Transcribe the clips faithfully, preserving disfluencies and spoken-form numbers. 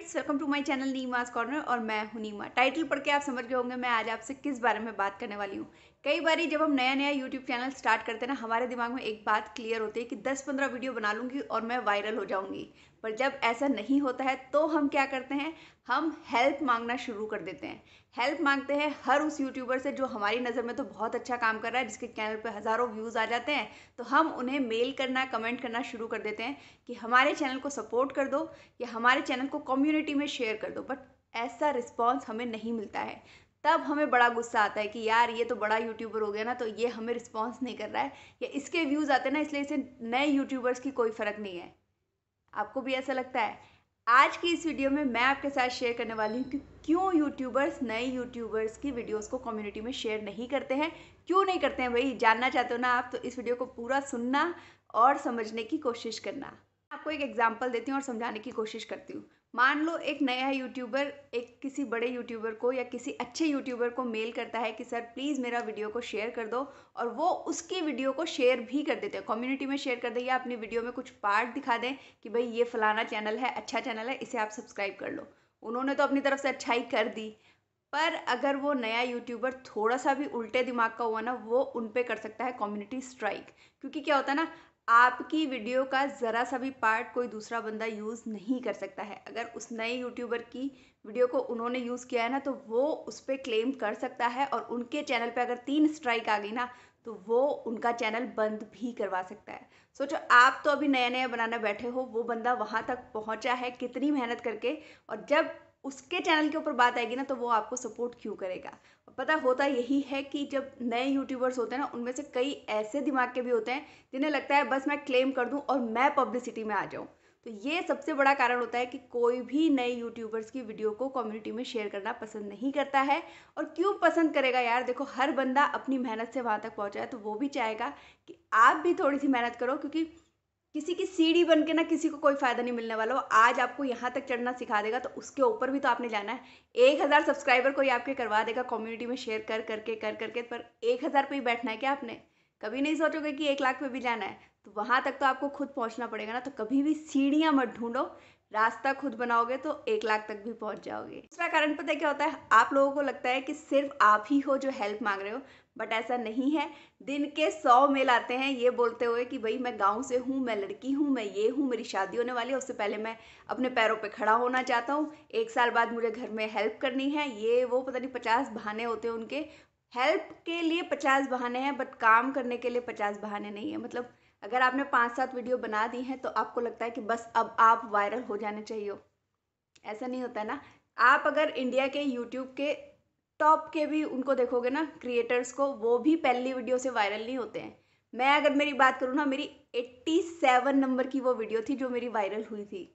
Friends, welcome to my channel Neema's corner और मैं हूं नीमा। टाइटल पढ़ के आप समझ गए होंगे मैं आज आपसे किस बारे में बात करने वाली हूं। कई बारी जब हम नया नया यूट्यूब चैनल स्टार्ट करते हैं ना, हमारे दिमाग में एक बात क्लियर होती है कि दस पंद्रह वीडियो बना लूंगी और मैं वायरल हो जाऊंगी। पर जब ऐसा नहीं होता है तो हम क्या करते हैं, हम हेल्प मांगना शुरू कर देते हैं। हेल्प मांगते हैं हर उस यूट्यूबर से जो हमारी नज़र में तो बहुत अच्छा काम कर रहा है, जिसके चैनल पे हज़ारों व्यूज़ आ जाते हैं। तो हम उन्हें मेल करना, कमेंट करना शुरू कर देते हैं कि हमारे चैनल को सपोर्ट कर दो या हमारे चैनल को कम्युनिटी में शेयर कर दो। बट ऐसा रिस्पॉन्स हमें नहीं मिलता है। तब हमें बड़ा गुस्सा आता है कि यार ये तो बड़ा यूट्यूबर हो गया ना, तो ये हमें रिस्पॉन्स नहीं कर रहा है या इसके व्यूज़ आते हैं ना, इसलिए इसे नए यूट्यूबर्स की कोई फ़र्क नहीं है। आपको भी ऐसा लगता है? आज की इस वीडियो में मैं आपके साथ शेयर करने वाली हूँ कि क्यों यूट्यूबर्स नए यूट्यूबर्स की वीडियोस को कम्युनिटी में शेयर नहीं करते हैं। क्यों नहीं करते हैं भाई, जानना चाहते हो ना आप? तो इस वीडियो को पूरा सुनना और समझने की कोशिश करना। आपको एक एग्जांपल देती हूँ और समझाने की कोशिश करती हूँ। मान लो एक नया यूट्यूबर एक किसी बड़े यूट्यूबर को या किसी अच्छे यूट्यूबर को मेल करता है कि सर प्लीज़ मेरा वीडियो को शेयर कर दो, और वो उसकी वीडियो को शेयर भी कर देते हैं, कम्युनिटी में शेयर कर दें या अपनी वीडियो में कुछ पार्ट दिखा दें कि भाई ये फलाना चैनल है, अच्छा चैनल है, इसे आप सब्सक्राइब कर लो। उन्होंने तो अपनी तरफ से अच्छाई कर दी। पर अगर वो नया यूट्यूबर थोड़ा सा भी उल्टे दिमाग का हुआ ना, वो उन पे कर सकता है कम्युनिटी स्ट्राइक। क्योंकि क्या होता है ना, आपकी वीडियो का ज़रा सा भी पार्ट कोई दूसरा बंदा यूज़ नहीं कर सकता है। अगर उस नए यूट्यूबर की वीडियो को उन्होंने यूज़ किया है ना, तो वो उस पर क्लेम कर सकता है, और उनके चैनल पे अगर तीन स्ट्राइक आ गई ना, तो वो उनका चैनल बंद भी करवा सकता है। सोचो, आप तो अभी नया नया बनाना बैठे हो, वो बंदा वहाँ तक पहुँचा है कितनी मेहनत करके, और जब उसके चैनल के ऊपर बात आएगी ना, तो वो आपको सपोर्ट क्यों करेगा? पता होता यही है कि जब नए यूट्यूबर्स होते हैं ना, उनमें से कई ऐसे दिमाग के भी होते हैं जिन्हें लगता है बस मैं क्लेम कर दूं और मैं पब्लिसिटी में आ जाऊं। तो ये सबसे बड़ा कारण होता है कि कोई भी नए यूट्यूबर्स की वीडियो को कम्युनिटी में शेयर करना पसंद नहीं करता है। और क्यों पसंद करेगा यार? देखो, हर बंदा अपनी मेहनत से वहाँ तक पहुँचा है, तो वो भी चाहेगा कि आप भी थोड़ी सी मेहनत करो, क्योंकि किसी की सीढ़ी बन के ना किसी को कोई फ़ायदा नहीं मिलने वाला। वो आज आपको यहाँ तक चढ़ना सिखा देगा, तो उसके ऊपर भी तो आपने जाना है। एक हज़ार सब्सक्राइबर कोई आपके करवा देगा कम्युनिटी में शेयर कर करके कर करके, पर एक हज़ार पे ही बैठना है क्या आपने? कभी नहीं सोचोगे कि एक लाख पे भी जाना है? तो वहाँ तक तो आपको खुद पहुँचना पड़ेगा ना। तो कभी भी सीढ़ियाँ मत ढूंढो, रास्ता खुद बनाओगे तो एक लाख तक भी पहुँच जाओगे। दूसरा कारण पता है क्या होता है? आप लोगों को लगता है कि सिर्फ आप ही हो जो हेल्प मांग रहे हो, बट ऐसा नहीं है। दिन के सौ मेल आते हैं ये बोलते हुए कि भाई मैं गांव से हूँ, मैं लड़की हूँ, मैं ये हूँ, मेरी शादी होने वाली है, उससे पहले मैं अपने पैरों पे खड़ा होना चाहता हूँ, एक साल बाद मुझे घर में हेल्प करनी है, ये वो पता नहीं पचास बहाने होते हैं उनके। हेल्प के लिए पचास बहाने हैं, बट काम करने के लिए पचास बहाने नहीं है। मतलब अगर आपने पाँच सात वीडियो बना दी हैं तो आपको लगता है कि बस अब आप वायरल हो जाने चाहिए हो। ऐसा नहीं होता है ना। आप अगर इंडिया के यूट्यूब के टॉप के भी उनको देखोगे ना, क्रिएटर्स को, वो भी पहली वीडियो से वायरल नहीं होते हैं। मैं अगर मेरी बात करूँ ना, मेरी सत्तासी नंबर की वो वीडियो थी जो मेरी वायरल हुई थी।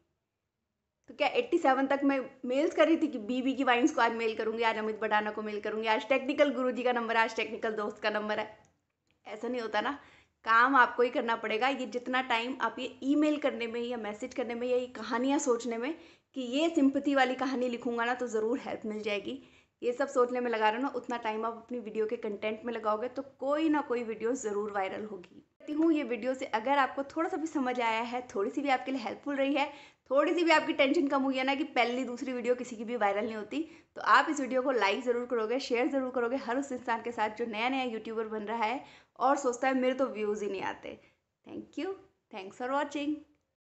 तो क्या सत्तासी तक मैं मेल्स कर रही थी कि बीबी की वाइन्स को आज मेल करूंगी, आज अमित बटाना को मेल करूंगी, आज टेक्निकल गुरुजी का नंबर है, आज टेक्निकल दोस्त का नंबर है? ऐसा नहीं होता ना। काम आपको ही करना पड़ेगा। ये जितना टाइम आप ये ईमेल करने में या मैसेज करने में या ये कहानियाँ सोचने में कि ये सिंपैथी वाली कहानी लिखूंगा ना तो ज़रूर हेल्प मिल जाएगी, ये सब सोचने में लगा रहे हो ना, उतना टाइम आप अपनी वीडियो के कंटेंट में लगाओगे तो कोई ना कोई वीडियो ज़रूर वायरल होगी। कहती हूँ ये वीडियो से अगर आपको थोड़ा सा भी समझ आया है, थोड़ी सी भी आपके लिए हेल्पफुल रही है, थोड़ी सी भी आपकी टेंशन कम हुई है ना कि पहली दूसरी वीडियो किसी की भी वायरल नहीं होती, तो आप इस वीडियो को लाइक ज़रूर करोगे, शेयर ज़रूर करोगे हर उस इंसान के साथ जो नया नया यूट्यूबर बन रहा है और सोचता है मेरे तो व्यूज़ ही नहीं आते। Thank you. Thanks for watching.